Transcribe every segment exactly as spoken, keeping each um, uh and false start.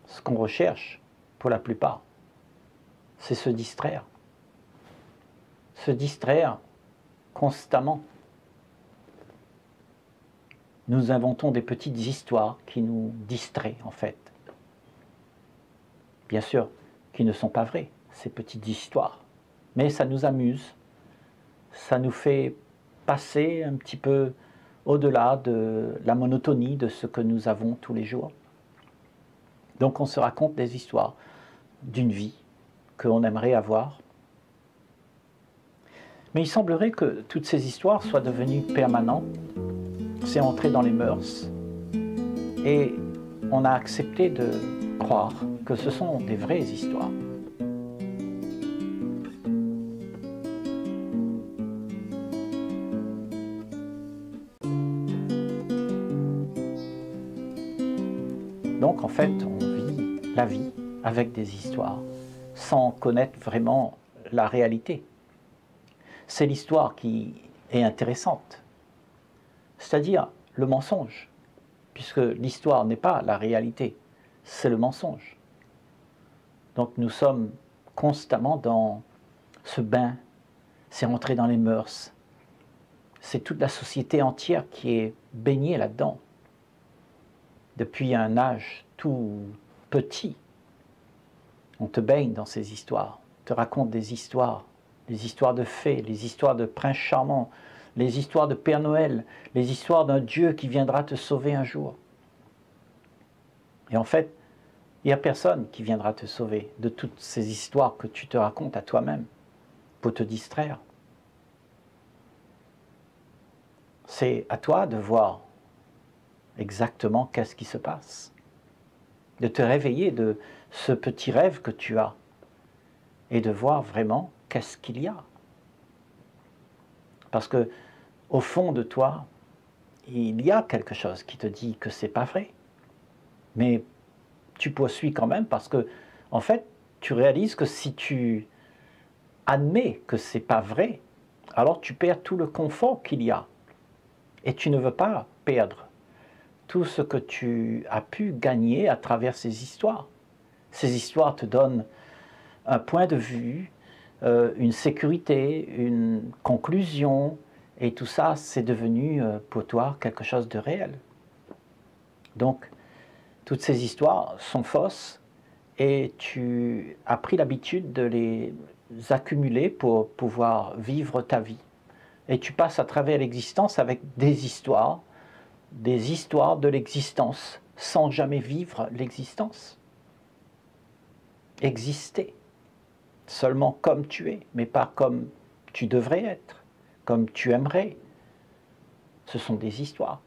ce qu'on recherche, pour la plupart, c'est se distraire. Se distraire constamment. Nous inventons des petites histoires qui nous distraient, en fait. Bien sûr, qui ne sont pas vraies, ces petites histoires. Mais ça nous amuse. Ça nous fait passer un petit peu au-delà de la monotonie de ce que nous avons tous les jours. Donc on se raconte des histoires d'une vie qu'on aimerait avoir. Mais il semblerait que toutes ces histoires soient devenues permanentes. C'est entré dans les mœurs. Et on a accepté de croire que ce sont des vraies histoires. Donc en fait, on vit la vie avec des histoires, sans connaître vraiment la réalité. C'est l'histoire qui est intéressante, c'est-à-dire le mensonge, puisque l'histoire n'est pas la réalité, c'est le mensonge. Donc nous sommes constamment dans ce bain, c'est rentré dans les mœurs, c'est toute la société entière qui est baignée là-dedans. Depuis un âge tout petit, on te baigne dans ces histoires, on te raconte des histoires, les histoires de fées, les histoires de princes charmants, les histoires de Père Noël, les histoires d'un Dieu qui viendra te sauver un jour. Et en fait, il n'y a personne qui viendra te sauver de toutes ces histoires que tu te racontes à toi-même pour te distraire. C'est à toi de voir exactement qu'est-ce qui se passe, de te réveiller de ce petit rêve que tu as et de voir vraiment qu'est-ce qu'il y a. Parce que au fond de toi, il y a quelque chose qui te dit que c'est pas vrai. Mais tu poursuis quand même parce que, en fait, tu réalises que si tu admets que c'est pas vrai, alors tu perds tout le confort qu'il y a. Et tu ne veux pas perdre tout ce que tu as pu gagner à travers ces histoires. Ces histoires te donnent un point de vue, euh, une sécurité, une conclusion, et tout ça, c'est devenu euh, pour toi quelque chose de réel. Donc, toutes ces histoires sont fausses, et tu as pris l'habitude de les accumuler pour pouvoir vivre ta vie. Et tu passes à travers l'existence avec des histoires, des histoires de l'existence, sans jamais vivre l'existence. Exister, seulement comme tu es, mais pas comme tu devrais être, comme tu aimerais. Ce sont des histoires.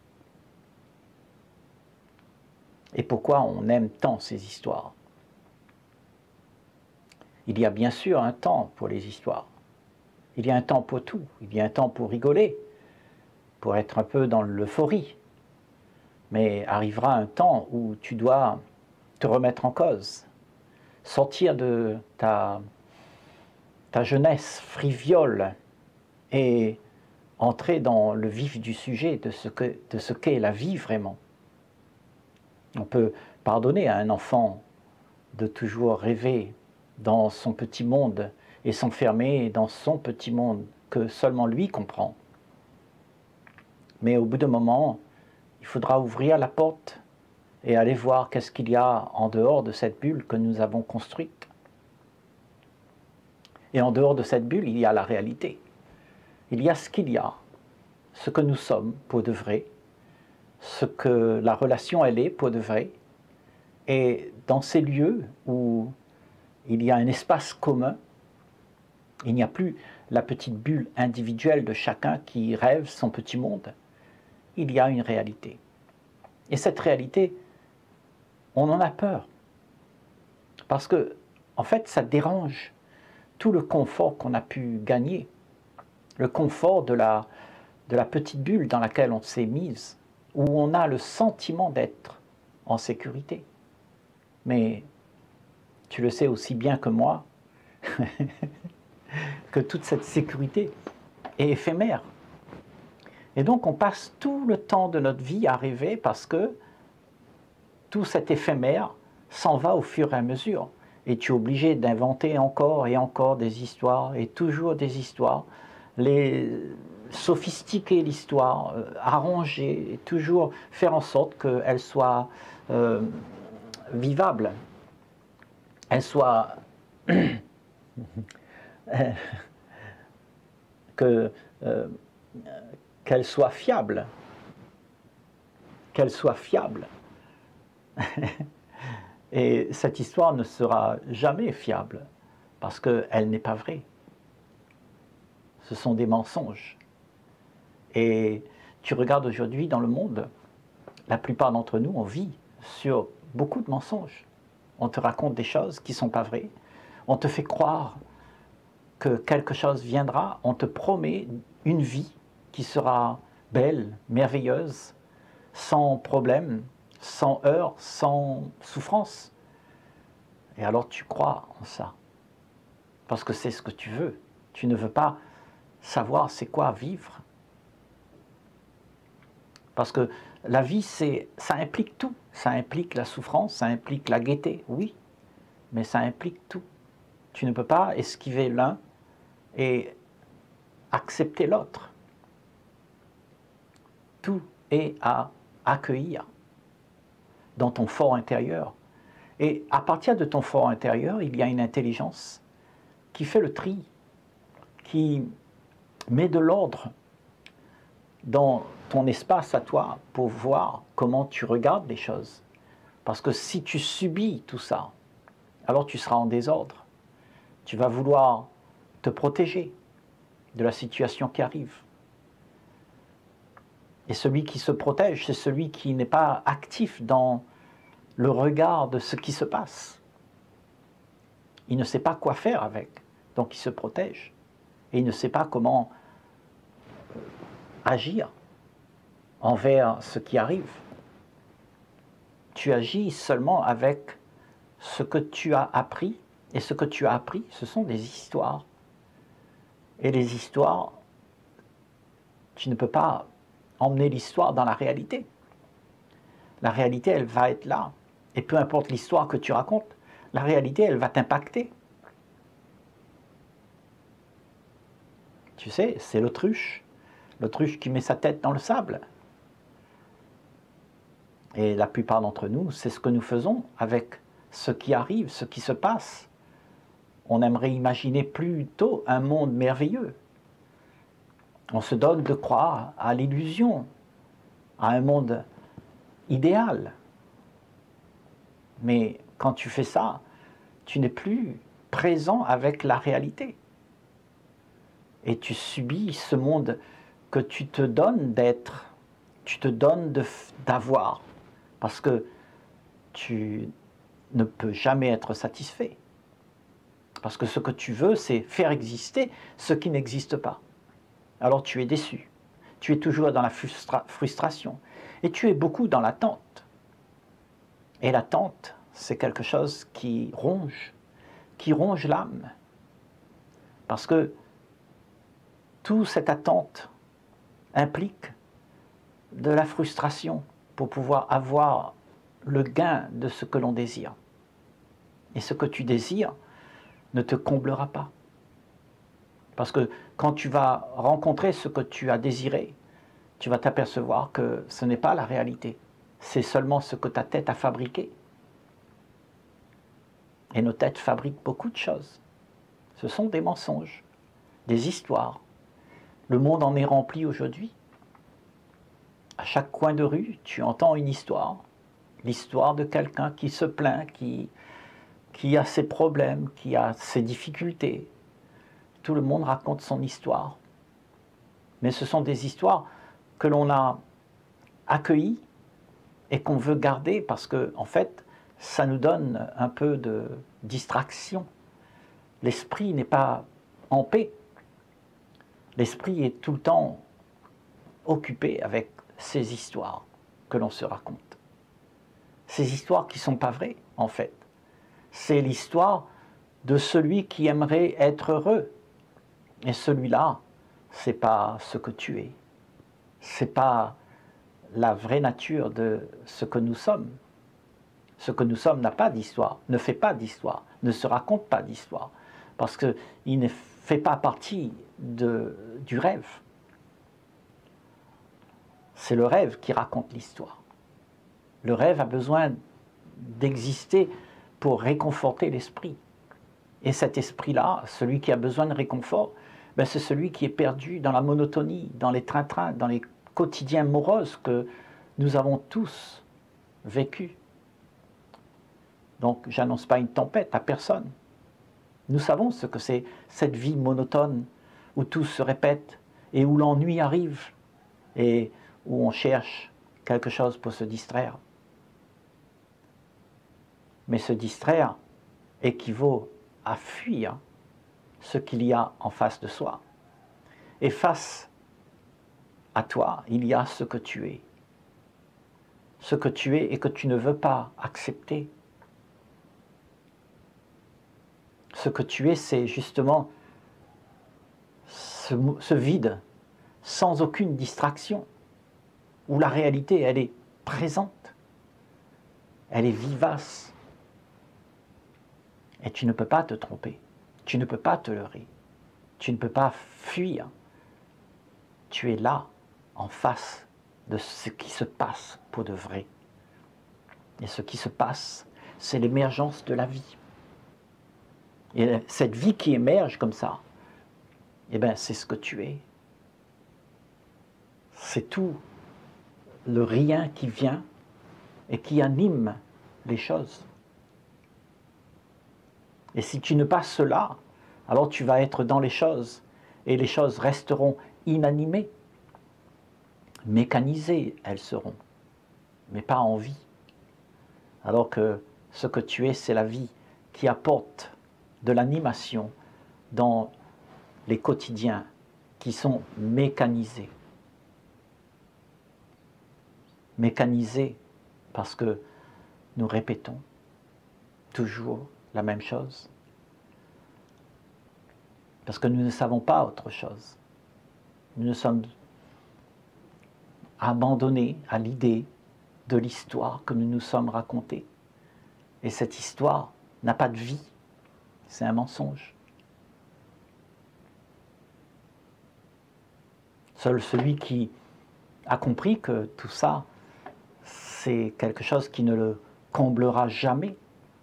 Et pourquoi on aime tant ces histoires? Il y a bien sûr un temps pour les histoires. Il y a un temps pour tout. Il y a un temps pour rigoler, pour être un peu dans l'euphorie. Mais arrivera un temps où tu dois te remettre en cause, sortir de ta, ta jeunesse friviole et entrer dans le vif du sujet de ce que, de ce qu'est la vie vraiment. On peut pardonner à un enfant de toujours rêver dans son petit monde et s'enfermer dans son petit monde que seulement lui comprend. Mais au bout d'un moment, il faudra ouvrir la porte et aller voir qu'est-ce qu'il y a en dehors de cette bulle que nous avons construite. Et en dehors de cette bulle, il y a la réalité. Il y a ce qu'il y a, ce que nous sommes pour de vrai, ce que la relation elle est pour de vrai. Et dans ces lieux où il y a un espace commun, il n'y a plus la petite bulle individuelle de chacun qui rêve son petit monde. Il y a une réalité. Et cette réalité, on en a peur. Parce que, en fait, ça dérange tout le confort qu'on a pu gagner. Le confort de la, de la petite bulle dans laquelle on s'est mise, où on a le sentiment d'être en sécurité. Mais tu le sais aussi bien que moi, que toute cette sécurité est éphémère. Et donc on passe tout le temps de notre vie à rêver parce que tout cet éphémère s'en va au fur et à mesure. Et tu es obligé d'inventer encore et encore des histoires, et toujours des histoires, les sophistiquer l'histoire, euh, arranger, et toujours faire en sorte qu'elle soit euh, vivable, elle soit que euh, qu'elle soit fiable, qu'elle soit fiable. Et cette histoire ne sera jamais fiable parce qu'elle n'est pas vraie. Ce sont des mensonges. Et tu regardes aujourd'hui dans le monde, la plupart d'entre nous, on vit sur beaucoup de mensonges. On te raconte des choses qui ne sont pas vraies. On te fait croire que quelque chose viendra. On te promet une vie qui sera belle, merveilleuse, sans problème, sans heurts, sans souffrance. Et alors tu crois en ça. Parce que c'est ce que tu veux. Tu ne veux pas savoir c'est quoi vivre. Parce que la vie, c'est, ça implique tout. Ça implique la souffrance, ça implique la gaieté, oui. Mais ça implique tout. Tu ne peux pas esquiver l'un et accepter l'autre. Tout est à accueillir dans ton fort intérieur. Et à partir de ton fort intérieur, il y a une intelligence qui fait le tri, qui met de l'ordre dans ton espace à toi pour voir comment tu regardes les choses. Parce que si tu subis tout ça, alors tu seras en désordre. Tu vas vouloir te protéger de la situation qui arrive. Et celui qui se protège, c'est celui qui n'est pas actif dans le regard de ce qui se passe. Il ne sait pas quoi faire avec, donc il se protège. Et il ne sait pas comment agir envers ce qui arrive. Tu agis seulement avec ce que tu as appris, et ce que tu as appris, ce sont des histoires. Et les histoires, tu ne peux pas emmener l'histoire dans la réalité. La réalité, elle va être là. Et peu importe l'histoire que tu racontes, la réalité, elle va t'impacter. Tu sais, c'est l'autruche. L'autruche qui met sa tête dans le sable. Et la plupart d'entre nous, c'est ce que nous faisons avec ce qui arrive, ce qui se passe. On aimerait imaginer plutôt un monde merveilleux. On se donne de croire à l'illusion, à un monde idéal. Mais quand tu fais ça, tu n'es plus présent avec la réalité. Et tu subis ce monde que tu te donnes d'être, tu te donnes d'avoir, parce que tu ne peux jamais être satisfait. Parce que ce que tu veux, c'est faire exister ce qui n'existe pas. Alors tu es déçu, tu es toujours dans la frustra- frustration, et tu es beaucoup dans l'attente. Et l'attente, c'est quelque chose qui ronge, qui ronge l'âme. Parce que toute cette attente implique de la frustration pour pouvoir avoir le gain de ce que l'on désire. Et ce que tu désires ne te comblera pas. Parce que quand tu vas rencontrer ce que tu as désiré, tu vas t'apercevoir que ce n'est pas la réalité. C'est seulement ce que ta tête a fabriqué. Et nos têtes fabriquent beaucoup de choses. Ce sont des mensonges, des histoires. Le monde en est rempli aujourd'hui. À chaque coin de rue, tu entends une histoire. L'histoire de quelqu'un qui se plaint, qui, qui a ses problèmes, qui a ses difficultés. Tout le monde raconte son histoire. Mais ce sont des histoires que l'on a accueillies et qu'on veut garder parce que, en fait, ça nous donne un peu de distraction. L'esprit n'est pas en paix. L'esprit est tout le temps occupé avec ces histoires que l'on se raconte. Ces histoires qui ne sont pas vraies, en fait. C'est l'histoire de celui qui aimerait être heureux. Et celui-là, ce n'est pas ce que tu es. Ce n'est pas la vraie nature de ce que nous sommes. Ce que nous sommes n'a pas d'histoire, ne fait pas d'histoire, ne se raconte pas d'histoire, parce qu'il ne fait pas partie de, du rêve. C'est le rêve qui raconte l'histoire. Le rêve a besoin d'exister pour réconforter l'esprit. Et cet esprit-là, celui qui a besoin de réconfort, ben c'est celui qui est perdu dans la monotonie, dans les trains-trains, dans les quotidiens moroses que nous avons tous vécus. Donc, j'annonce pas une tempête à personne. Nous savons ce que c'est cette vie monotone où tout se répète et où l'ennui arrive et où on cherche quelque chose pour se distraire. Mais se distraire équivaut à fuir ce qu'il y a en face de soi. Et face à toi, il y a ce que tu es. Ce que tu es et que tu ne veux pas accepter. Ce que tu es, c'est justement ce, ce vide, sans aucune distraction, où la réalité, elle est présente, elle est vivace. Et tu ne peux pas te tromper, tu ne peux pas te leurrer, tu ne peux pas fuir. Tu es là, en face de ce qui se passe pour de vrai. Et ce qui se passe, c'est l'émergence de la vie. Et cette vie qui émerge comme ça, eh bien, c'est ce que tu es. C'est tout le rien qui vient et qui anime les choses. Et si tu ne passes là, alors tu vas être dans les choses, et les choses resteront inanimées, mécanisées, elles seront, mais pas en vie. Alors que ce que tu es, c'est la vie qui apporte de l'animation dans les quotidiens qui sont mécanisés. Mécanisés parce que nous répétons toujours la même chose. Parce que nous ne savons pas autre chose. Nous nous sommes abandonnés à l'idée de l'histoire que nous nous sommes racontée. Et cette histoire n'a pas de vie. C'est un mensonge. Seul celui qui a compris que tout ça, c'est quelque chose qui ne le comblera jamais.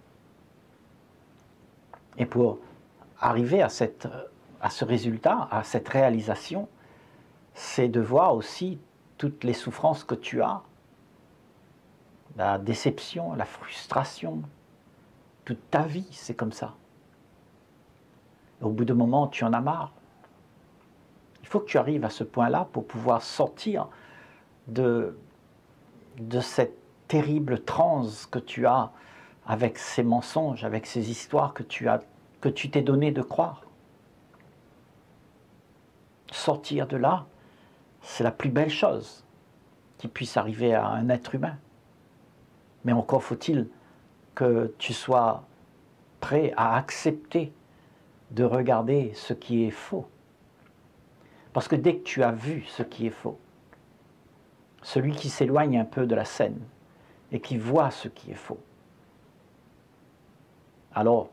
Et pour arriver à, cette, à ce résultat, à cette réalisation, c'est de voir aussi toutes les souffrances que tu as, la déception, la frustration, toute ta vie, c'est comme ça. Au bout d'un moment, tu en as marre. Il faut que tu arrives à ce point-là pour pouvoir sortir de, de cette terrible transe que tu as avec ces mensonges, avec ces histoires que tu as, que tu t'es donné de croire. Sortir de là, c'est la plus belle chose qui puisse arriver à un être humain. Mais encore faut-il que tu sois prêt à accepter de regarder ce qui est faux. Parce que dès que tu as vu ce qui est faux, celui qui s'éloigne un peu de la scène et qui voit ce qui est faux, alors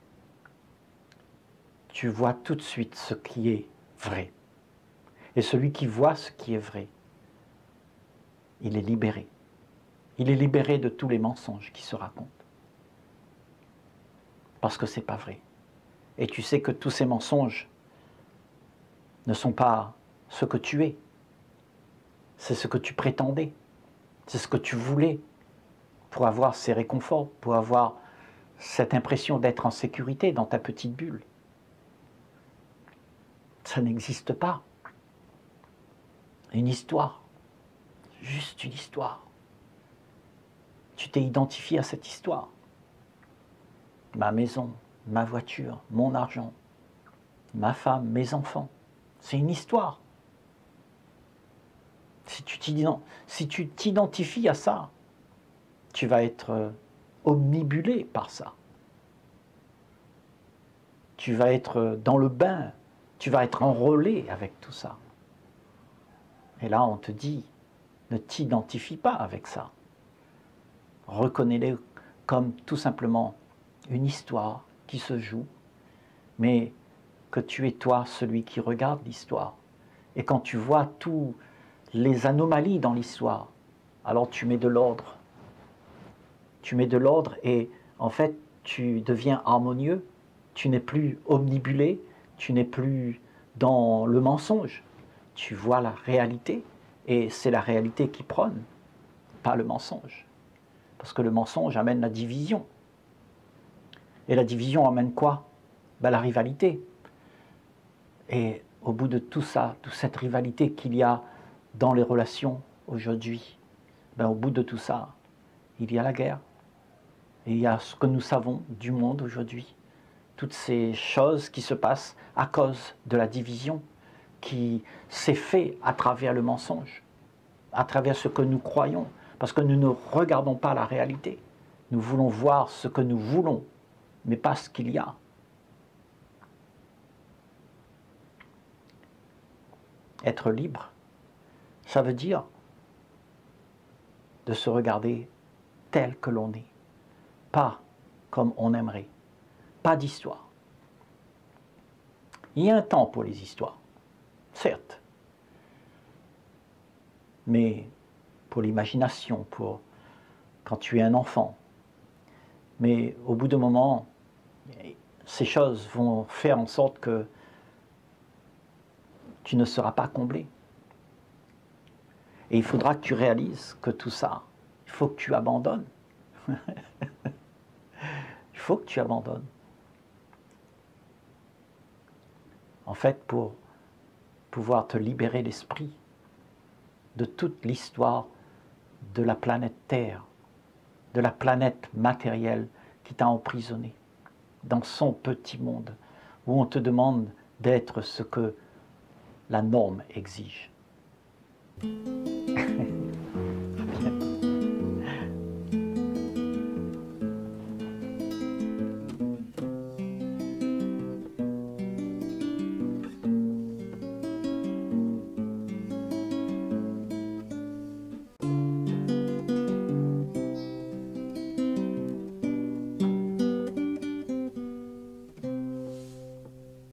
tu vois tout de suite ce qui est vrai. Et celui qui voit ce qui est vrai, il est libéré. Il est libéré de tous les mensonges qui se racontent. Parce que ce n'est pas vrai. Et tu sais que tous ces mensonges ne sont pas ce que tu es. C'est ce que tu prétendais. C'est ce que tu voulais pour avoir ces réconforts, pour avoir cette impression d'être en sécurité dans ta petite bulle. Ça n'existe pas. Une histoire. Juste une histoire. Tu t'es identifié à cette histoire. Ma maison, ma voiture, mon argent, ma femme, mes enfants. C'est une histoire. Si tu t'identifies à ça, tu vas être omnibulé par ça. Tu vas être dans le bain, tu vas être enrôlé avec tout ça. Et là, on te dit, ne t'identifie pas avec ça. Reconnais-le comme tout simplement une histoire qui se joue, mais que tu es toi celui qui regarde l'histoire. Et quand tu vois toutes les anomalies dans l'histoire, alors tu mets de l'ordre. Tu mets de l'ordre et en fait, tu deviens harmonieux, tu n'es plus omnibulé, tu n'es plus dans le mensonge. Tu vois la réalité et c'est la réalité qui prône, pas le mensonge. Parce que le mensonge amène la division. Et la division amène quoi? Ben, la rivalité. Et au bout de tout ça, toute cette rivalité qu'il y a dans les relations aujourd'hui, ben, au bout de tout ça, il y a la guerre. Et il y a ce que nous savons du monde aujourd'hui. Toutes ces choses qui se passent à cause de la division qui s'est faite à travers le mensonge, à travers ce que nous croyons, parce que nous ne regardons pas la réalité. Nous voulons voir ce que nous voulons, mais pas ce qu'il y a. Être libre, ça veut dire de se regarder tel que l'on est, pas comme on aimerait, pas d'histoire. Il y a un temps pour les histoires, certes, mais pour l'imagination, pour quand tu es un enfant. Mais au bout d'un moment, ces choses vont faire en sorte que tu ne seras pas comblé. Et il faudra que tu réalises que tout ça, il faut que tu abandonnes. Il faut que tu abandonnes. En fait, pour pouvoir te libérer l'esprit de toute l'histoire de la planète Terre, de la planète matérielle qui t'a emprisonné dans son petit monde, où on te demande d'être ce que la norme exige.